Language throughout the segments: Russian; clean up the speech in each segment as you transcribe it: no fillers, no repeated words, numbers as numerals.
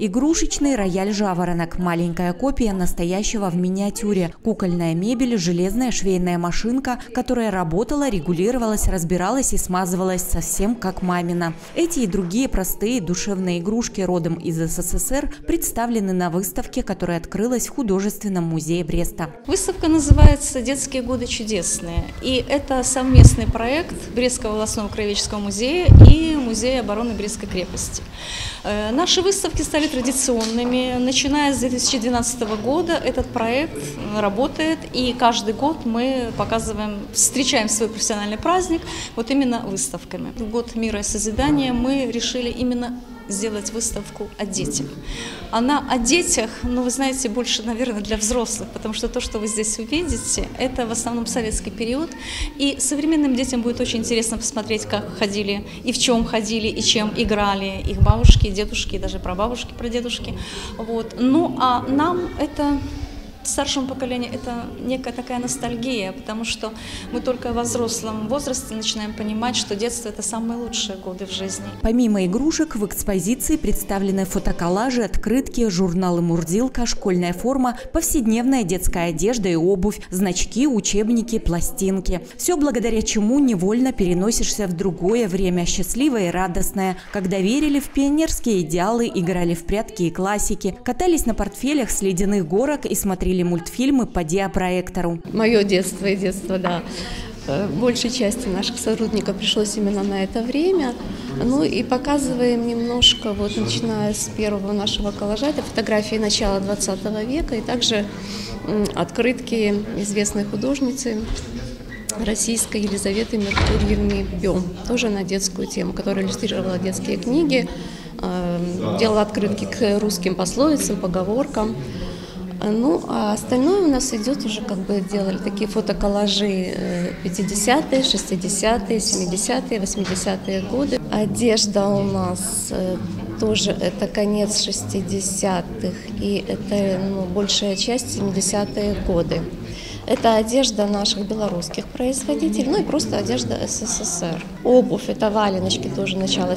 Игрушечный рояль «Жаворонок» – маленькая копия настоящего в миниатюре. Кукольная мебель, железная швейная машинка, которая работала, регулировалась, разбиралась и смазывалась совсем как мамина. Эти и другие простые душевные игрушки родом из СССР представлены на выставке, которая открылась в художественном музее Бреста. Выставка называется «Детские годы чудесные». И это совместный проект Брестского областного краеведческого музея и Музея обороны Брестской крепости. Наши выставки стали традиционными. Начиная с 2012 года этот проект работает, и каждый год мы встречаем свой профессиональный праздник вот именно выставками. В год мира и созидания мы решили именно сделать выставку о детях. Она о детях, но вы знаете, больше, наверное, для взрослых, потому что то, что вы здесь увидите, это в основном советский период. И современным детям будет очень интересно посмотреть, как ходили, и в чем ходили, и чем играли их бабушки, дедушки, и даже прабабушки, прадедушки. Вот. Ну, а нам это... Старшему поколению это некая такая ностальгия, потому что мы только во взрослом возрасте начинаем понимать, что детство – это самые лучшие годы в жизни. Помимо игрушек в экспозиции представлены фотоколлажи, открытки, журналы «Мурзилка», школьная форма, повседневная детская одежда и обувь, значки, учебники, пластинки. Все благодаря чему невольно переносишься в другое время, счастливое и радостное, когда верили в пионерские идеалы, играли в прятки и классики, катались на портфелях с ледяных горок и смотрели мультфильмы по диапроектору. Мое детство и детство, да, большей части наших сотрудников пришлось именно на это время. Ну и показываем немножко, вот начиная с первого нашего коллажа, это фотографии начала 20 века, и также открытки известной художницы российской Елизаветы Меркурьевны Бем, тоже на детскую тему, которая иллюстрировала детские книги, делала открытки к русским пословицам, поговоркам. Ну, а остальное у нас идет уже, делали такие фотоколлажи 50-е, 60-е, 70-е, 80-е годы. Одежда у нас тоже это конец 60-х, и это большая часть 70-е годы. Это одежда наших белорусских производителей, ну и просто одежда СССР. Обувь – это валеночки тоже начала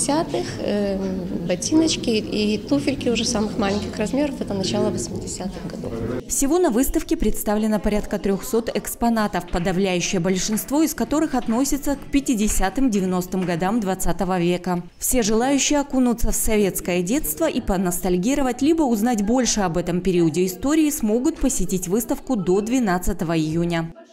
70-х, ботиночки и туфельки уже самых маленьких размеров – это начало 80-х годов. Всего на выставке представлено порядка 300 экспонатов, подавляющее большинство из которых относится к 50-90-м годам 20 века. Все желающие окунуться в советское детство и поностальгировать, либо узнать больше об этом периоде истории, смогут посетить выставку до 12 июня.